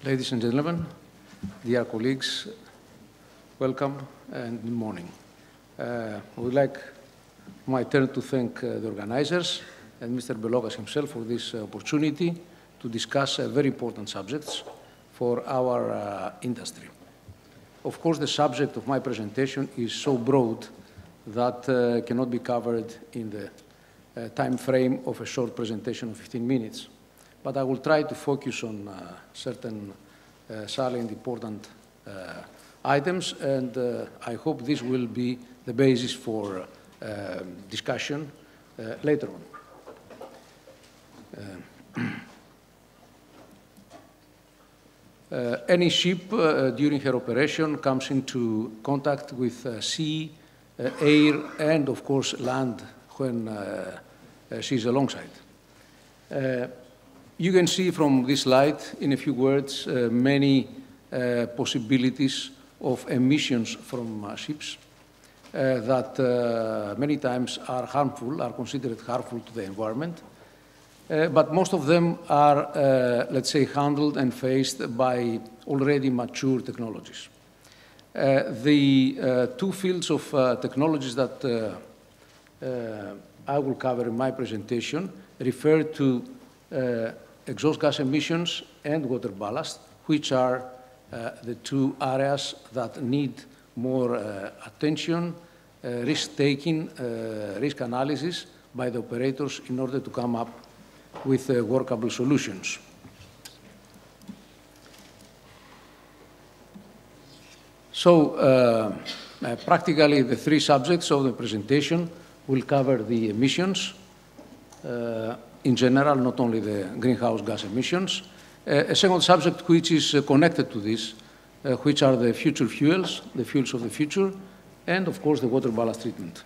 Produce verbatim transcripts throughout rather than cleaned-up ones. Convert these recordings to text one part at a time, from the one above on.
Ladies and gentlemen, dear colleagues, welcome and good morning. Uh, I would like, my turn, to thank uh, the organizers and Mister Belogas himself for this uh, opportunity to discuss uh, very important subjects for our uh, industry. Of course, the subject of my presentation is so broad that uh, cannot be covered in the uh, time frame of a short presentation of fifteen minutes. But I will try to focus on uh, certain uh, salient important uh, items, and uh, I hope this will be the basis for uh, discussion uh, later on. Uh, uh, any ship uh, during her operation comes into contact with uh, sea, uh, air, and of course land when uh, uh, she is alongside. Uh, You can see from this slide, in a few words, uh, many uh, possibilities of emissions from uh, ships uh, that uh, many times are harmful, are considered harmful to the environment. Uh, but most of them are, uh, let's say, handled and faced by already mature technologies. Uh, the uh, two fields of uh, technologies that uh, uh, I will cover in my presentation refer to uh, exhaust gas emissions and water ballast, which are uh, the two areas that need more uh, attention, uh, risk-taking, uh, risk analysis by the operators in order to come up with uh, workable solutions. So, uh, uh, practically the three subjects of the presentation will cover the emissions, uh, in general, not only the greenhouse gas emissions. Uh, a second subject which is uh, connected to this, uh, which are the future fuels, the fuels of the future, and of course the water ballast treatment.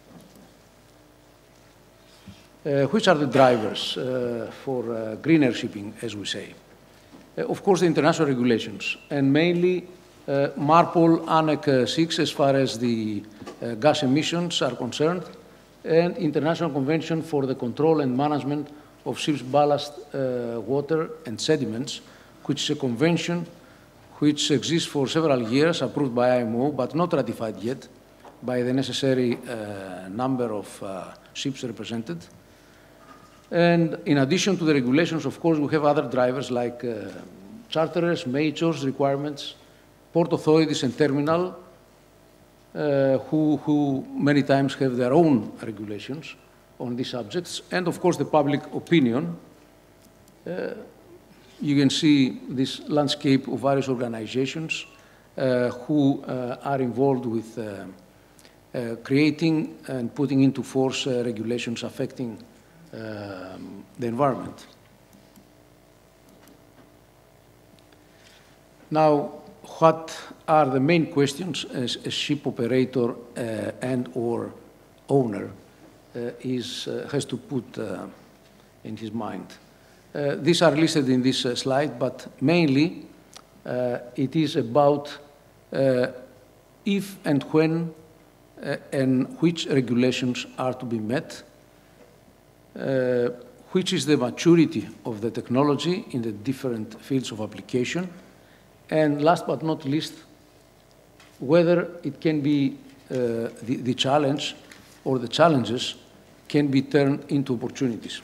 Uh, which are the drivers uh, for uh, greener shipping, as we say? Uh, of course, the international regulations, and mainly uh, MARPOL Annex six as far as the uh, gas emissions are concerned, and International Convention for the Control and Management of Ships' Ballast uh, Water and Sediments, which is a convention which exists for several years, approved by I M O, but not ratified yet by the necessary uh, number of uh, ships represented. And in addition to the regulations, of course, we have other drivers like uh, charterers, majors, requirements, port authorities and terminal, Uh, who, who many times have their own regulations on these subjects, and of course the public opinion. Uh, you can see this landscape of various organizations uh, who uh, are involved with uh, uh, creating and putting into force uh, regulations affecting uh, the environment. Now, what are the main questions as a ship operator uh, and or owner uh, is, uh, has to put uh, in his mind? Uh, these are listed in this uh, slide, but mainly uh, it is about uh, if and when uh, and which regulations are to be met, uh, which is the maturity of the technology in the different fields of application, and last but not least, whether it can be, uh, the, the challenge or the challenges can be turned into opportunities.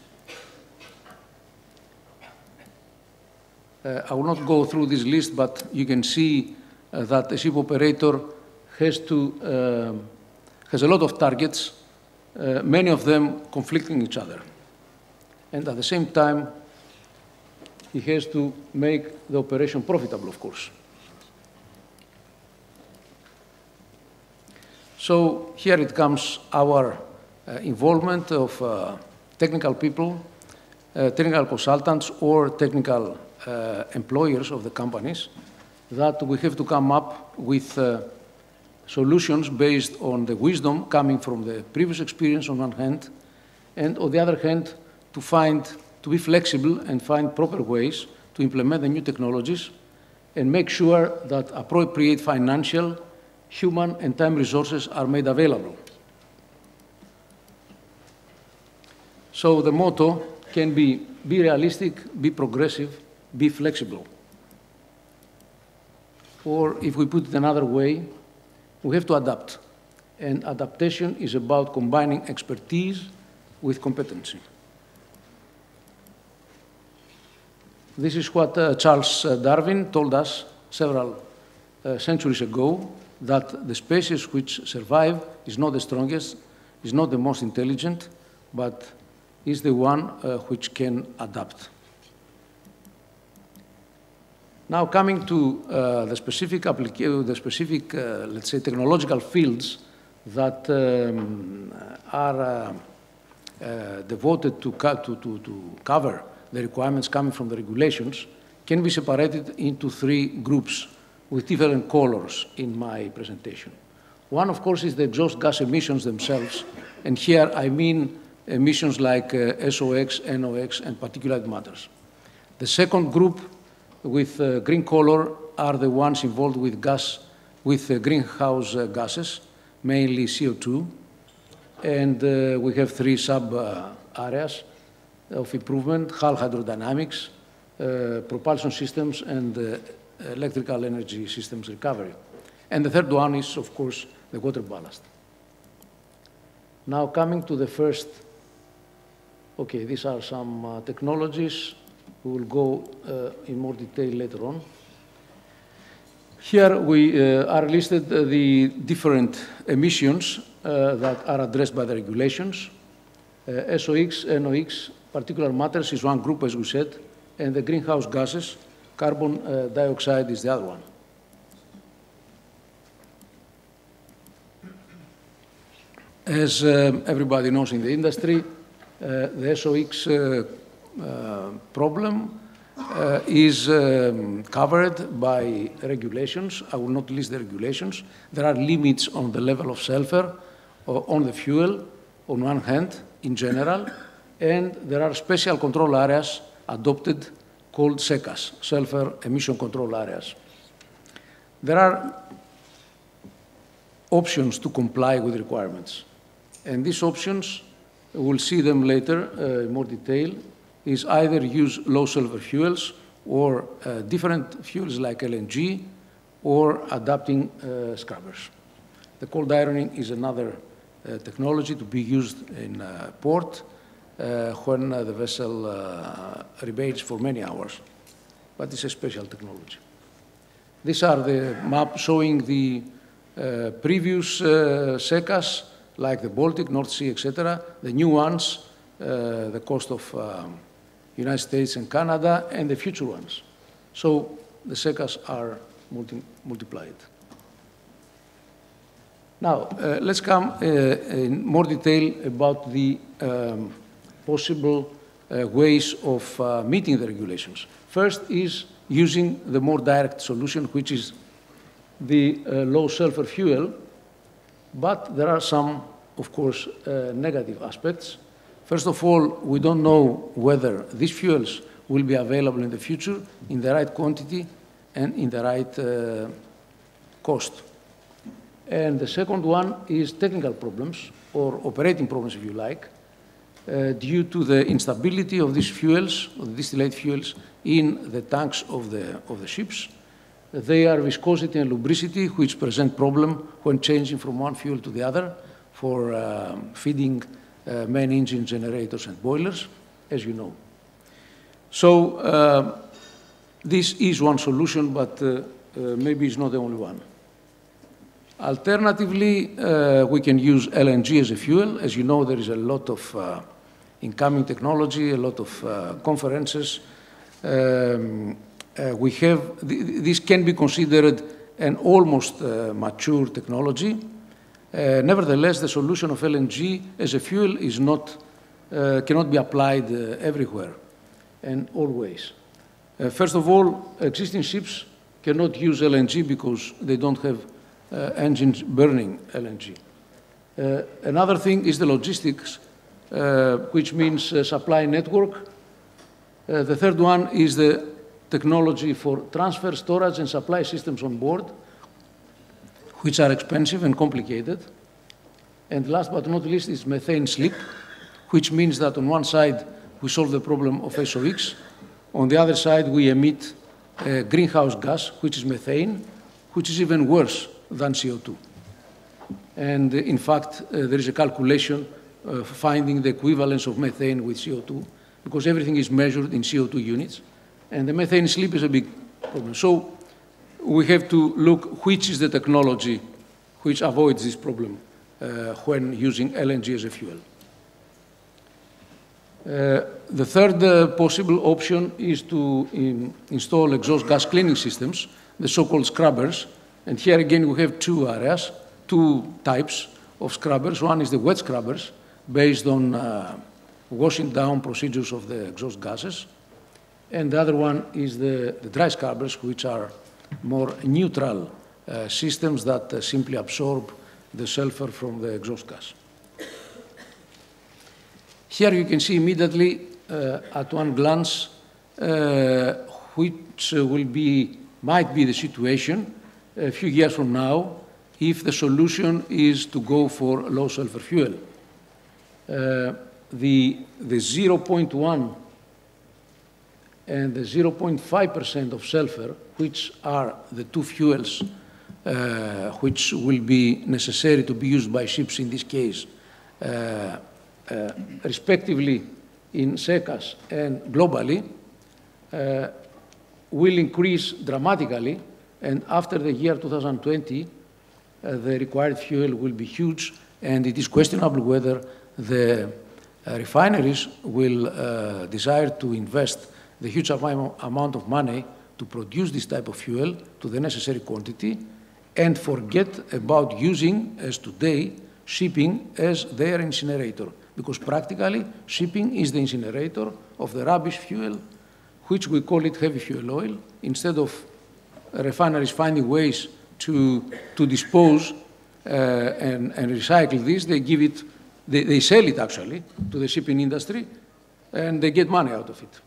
Uh, I will not go through this list, but you can see uh, that a ship operator has to, uh, has a lot of targets, uh, many of them conflicting each other. And at the same time, he has to make the operation profitable, of course. So here it comes our uh, involvement of uh, technical people, uh, technical consultants, or technical uh, employers of the companies, that we have to come up with uh, solutions based on the wisdom coming from the previous experience on one hand, and on the other hand, to find to be flexible and find proper ways to implement the new technologies and make sure that appropriate financial, human, and time resources are made available. So the motto can be, be realistic, be progressive, be flexible. or if we put it another way, we have to adapt. And adaptation is about combining expertise with competency. This is what uh, Charles uh, Darwin told us several uh, centuries ago, that the species which survive is not the strongest, is not the most intelligent, but is the one uh, which can adapt. Now, coming to uh, the specific, the specific uh, let's say, technological fields that um, are uh, uh, devoted to, to, to, to cover the requirements coming from the regulations, can be separated into three groups with different colors in my presentation. One, of course, is the exhaust gas emissions themselves, and here I mean emissions like uh, S O X, N O X, and particulate matters. The second group with uh, green color are the ones involved with gas, with uh, greenhouse uh, gases, mainly C O two, and uh, we have three sub-areas uh, of improvement: hull hydrodynamics, uh, propulsion systems, and uh, electrical energy systems recovery. And the third one is, of course, the water ballast. Now, coming to the first, okay, these are some uh, technologies. We will go uh, in more detail later on. Here we uh, are listed uh, the different emissions uh, that are addressed by the regulations. Uh, S O X, N O X, particulate matters is one group, as we said, and the greenhouse gases, carbon uh, dioxide is the other one. As uh, everybody knows in the industry, uh, the S O X uh, uh, problem uh, is um, covered by regulations. I will not list the regulations. There are limits on the level of sulfur uh, on the fuel, on one hand, in general, and there are special control areas adopted called SECAs, sulfur emission control areas. There are options to comply with requirements. And these options, we'll see them later uh, in more detail, is either use low sulfur fuels or uh, different fuels like L N G or adapting uh, scrubbers. The cold ironing is another uh, technology to be used in uh, port uh, when uh, the vessel uh, rebates for many hours, but it's a special technology. These are the maps showing the uh, previous uh, SECAs, like the Baltic, North Sea, et cetera, the new ones, uh, the coast of um, United States and Canada, and the future ones. So the SECAs are multi multiplied. Now, uh, let's come uh, in more detail about the um, possible uh, ways of uh, meeting the regulations. First is using the more direct solution, which is the uh, low sulfur fuel, but there are some, of course, uh, negative aspects. First of all, we don't know whether these fuels will be available in the future in the right quantity and in the right uh, cost. And the second one is technical problems, or operating problems, if you like, uh, due to the instability of these fuels, of the distillate fuels, in the tanks of the, of the ships. They are viscosity and lubricity, which present problem when changing from one fuel to the other for uh, feeding uh, main engine generators and boilers, as you know. So uh, this is one solution, but uh, uh, maybe it's not the only one. Alternatively, uh, we can use L N G as a fuel. As you know, there is a lot of uh, incoming technology, a lot of uh, conferences. Um, uh, we have, th this can be considered an almost uh, mature technology. Uh, nevertheless, the solution of L N G as a fuel is not, uh, cannot be applied uh, everywhere and always. Uh, first of all, existing ships cannot use L N G because they don't have Uh, engines burning L N G. Uh, another thing is the logistics, uh, which means uh, supply network. Uh, the third one is the technology for transfer, storage, and supply systems on board, which are expensive and complicated. And last but not least is methane slip, which means that on one side we solve the problem of S O X, on the other side we emit uh, greenhouse gas, which is methane, which is even worse than C O two. And uh, in fact, uh, there is a calculation uh, finding the equivalence of methane with C O two, because everything is measured in C O two units, and the methane slip is a big problem. So we have to look which is the technology which avoids this problem uh, when using L N G as a fuel. Uh, the third uh, possible option is to in, install exhaust gas cleaning systems, the so-called scrubbers. And here again we have two areas, two types of scrubbers. One is the wet scrubbers, based on uh, washing down procedures of the exhaust gases. And the other one is the, the dry scrubbers, which are more neutral uh, systems that uh, simply absorb the sulfur from the exhaust gas. Here you can see immediately uh, at one glance uh, which uh, will be, might be the situation a few years from now if the solution is to go for low sulfur fuel. Uh, the the zero point one and the zero point five percent of sulfur, which are the two fuels uh, which will be necessary to be used by ships in this case, uh, uh, respectively in SECAS and globally, uh, will increase dramatically, and after the year two thousand twenty, uh, the required fuel will be huge, and it is questionable whether the uh, refineries will uh, desire to invest the huge amount of money to produce this type of fuel to the necessary quantity and forget about using, as today, shipping as their incinerator. Because practically, shipping is the incinerator of the rubbish fuel, which we call it heavy fuel oil. Instead of refineries finding ways to, to dispose uh, and, and recycle this, they give it, they, they sell it actually to the shipping industry, and they get money out of it.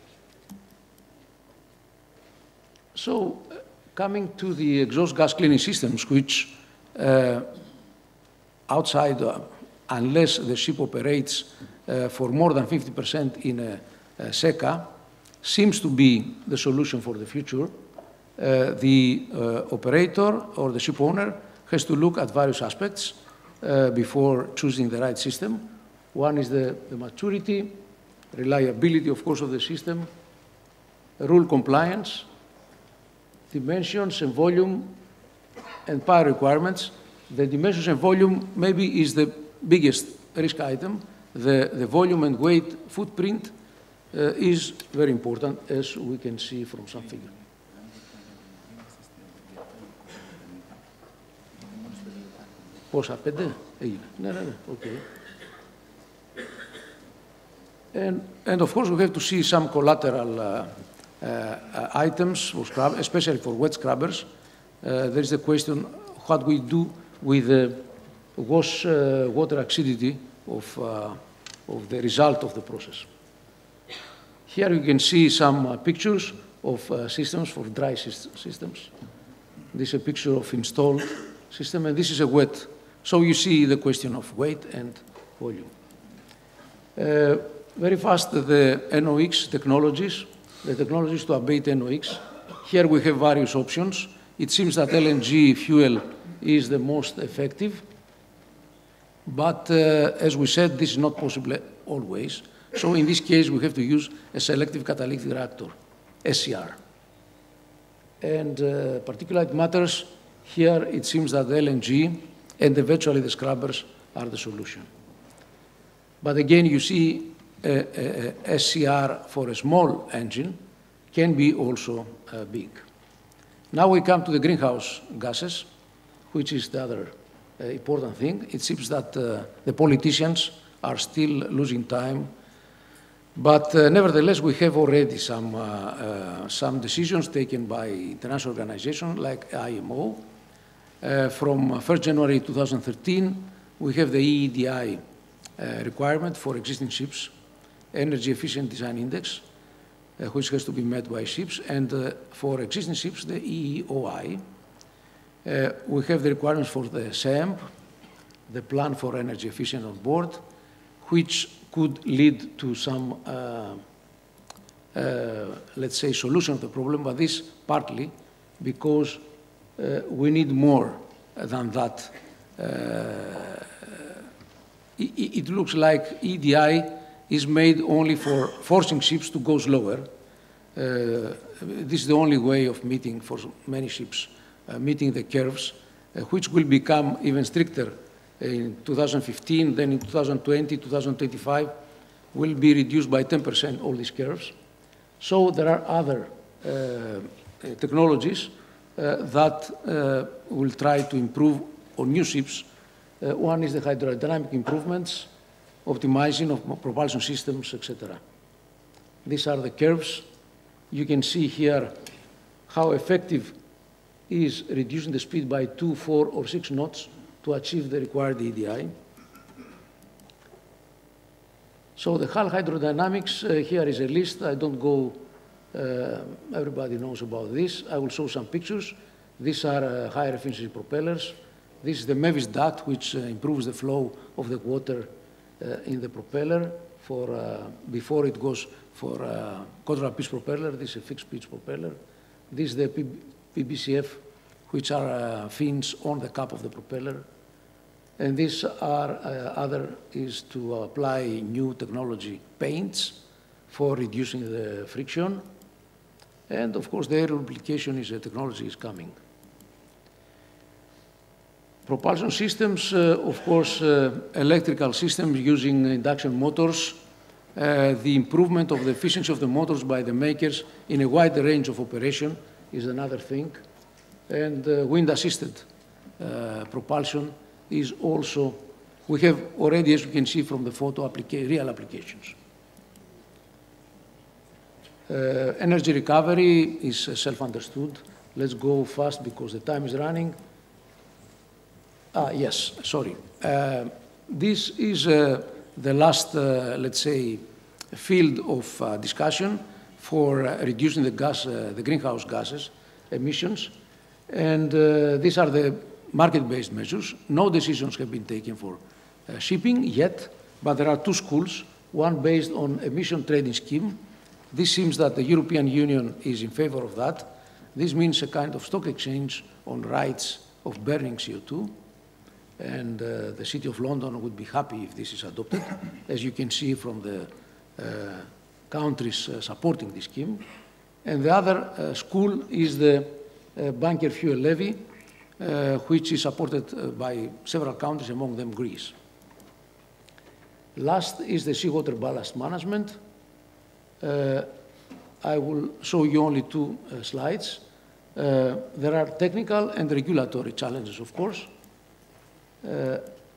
So, uh, coming to the exhaust gas cleaning systems, which uh, outside, uh, unless the ship operates uh, for more than fifty percent in a, a SECA, seems to be the solution for the future. Uh, the uh, operator or the ship owner has to look at various aspects uh, before choosing the right system. One is the, the maturity, reliability, of course, of the system, rule compliance, dimensions and volume, and power requirements. The dimensions and volume maybe is the biggest risk item. The, the volume and weight footprint uh, is very important, as we can see from some figures. Πόσα, πέντε, έγινε. Ναι, ναι, ναι, okay. And, and of course we have to see some collateral uh, uh, items, for scrub, especially for wet scrubbers. Uh, there is the question what we do with the wash uh, water acidity of, uh, of the result of the process. Here you can see some uh, pictures of uh, systems for dry systems. This is a picture of installed system, and this is a wet. So you see the question of weight and volume. Uh, very fast, the N O X technologies, the technologies to abate N O X. Here we have various options. It seems that L N G fuel is the most effective, but uh, as we said, this is not possible always. So in this case, we have to use a selective catalytic reactor, S C R. And uh, particulate matters, here it seems that the L N G and eventually the scrubbers are the solution. But again, you see a, a, a S C R for a small engine can be also uh, big. Now we come to the greenhouse gases, which is the other uh, important thing. It seems that uh, the politicians are still losing time, but uh, nevertheless we have already some, uh, uh, some decisions taken by international organizations like I M O. Uh, from first January two thousand thirteen, we have the E E D I uh, requirement for existing ships, Energy Efficient Design Index, uh, which has to be met by ships, and uh, for existing ships, the E E O I. Uh, we have the requirements for the S E M P, the Plan for Energy Efficient on Board, which could lead to some, uh, uh, let's say, solution of the problem, but this partly because uh, we need more than that. Uh, it, it looks like E D I is made only for forcing ships to go slower. Uh, this is the only way of meeting, for many ships, uh, meeting the curves, uh, which will become even stricter in two thousand fifteen, then in two thousand twenty, two thousand twenty-five, will be reduced by ten percent, all these curves. So there are other uh, technologies uh, that uh, will try to improve on new ships. Uh, one is the hydrodynamic improvements, optimizing of propulsion systems, et cetera. These are the curves. You can see here how effective is reducing the speed by two, four, or six knots to achieve the required E D I. So the hull hydrodynamics, uh, here is a list. I don't go, uh, everybody knows about this. I will show some pictures. These are uh, higher efficiency propellers. This is the Mevis duct, which uh, improves the flow of the water uh, in the propeller for, uh, before it goes for uh, quadruple pitch propeller. This is a fixed pitch propeller. This is the P B C F, which are uh, fins on the cap of the propeller. And these are uh, other is to apply new technology paints for reducing the friction. And of course, the air lubrication is a technology is coming. Propulsion systems, uh, of course, uh, electrical systems using induction motors, uh, the improvement of the efficiency of the motors by the makers in a wide range of operation is another thing. And uh, wind-assisted uh, propulsion is also, we have already, as you can see from the photo, applica real applications. Uh, energy recovery is uh, self-understood. Let's go fast because the time is running. Ah, yes, sorry. Uh, this is uh, the last, uh, let's say, field of uh, discussion for uh, reducing the gas, uh, the greenhouse gases emissions. And uh, these are the market-based measures. No decisions have been taken for uh, shipping yet, but there are two schools, one based on emission trading scheme. This seems that the European Union is in favor of that. This means a kind of stock exchange on rights of burning C O two. And uh, the City of London would be happy if this is adopted, as you can see from the uh, countries uh, supporting this scheme. And the other uh, school is the uh, bunker fuel levy, uh, which is supported uh, by several countries, among them Greece. Last is the seawater ballast management. Uh, I will show you only two uh, slides. Uh, there are technical and regulatory challenges, of course. Uh,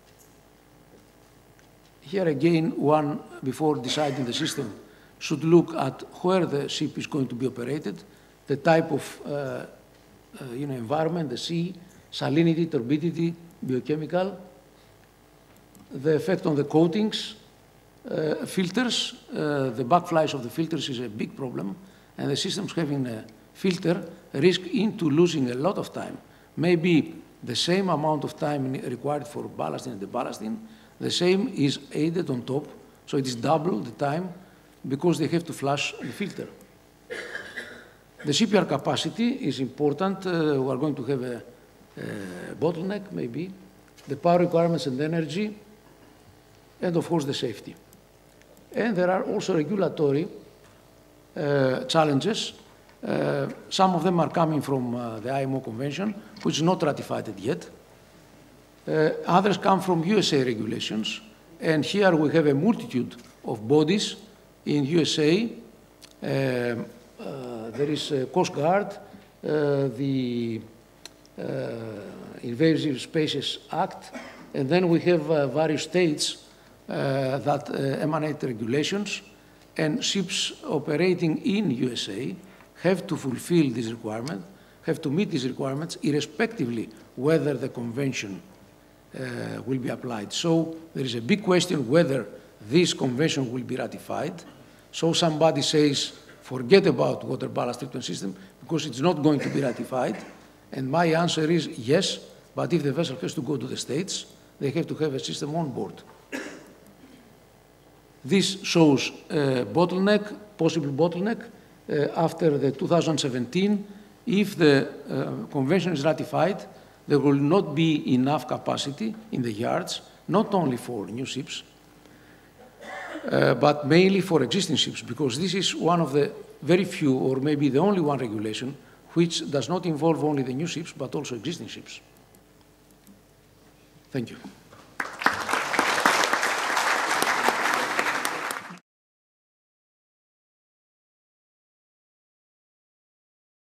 here again, one, before deciding the system, should look at where the ship is going to be operated, the type of uh, uh, you know, environment, the sea, salinity, turbidity, biochemical, the effect on the coatings, uh, filters. Uh, the backflies of the filters is a big problem, and the systems having a filter risk into losing a lot of time. Maybe the same amount of time required for ballasting and deballasting, the same is added on top, so it is double the time because they have to flush the filter. The shipyard capacity is important. Uh, we are going to have a, a bottleneck, maybe, the power requirements and energy, and of course the safety. And there are also regulatory uh, challenges. Uh, some of them are coming from uh, the I M O Convention, which is not ratified yet. Uh, others come from U S A regulations. And here we have a multitude of bodies in U S A. Uh, uh, there is uh, Coast Guard, uh, the uh, Invasive Species Act, and then we have uh, various states uh, that uh, emanate regulations, and ships operating in U S A have to fulfill this requirement, have to meet these requirements, irrespectively whether the convention uh, will be applied. So there is a big question whether this convention will be ratified. So somebody says, forget about water ballast treatment system because it's not going to be ratified. And my answer is yes, but if the vessel has to go to the States, they have to have a system on board. This shows a bottleneck, possible bottleneck. Uh, after the two thousand seventeen if the uh, convention is ratified, there will not be enough capacity in the yards, not only for new ships, uh, but mainly for existing ships, because this is one of the very few, or maybe the only one regulation, which does not involve only the new ships, but also existing ships. Thank you.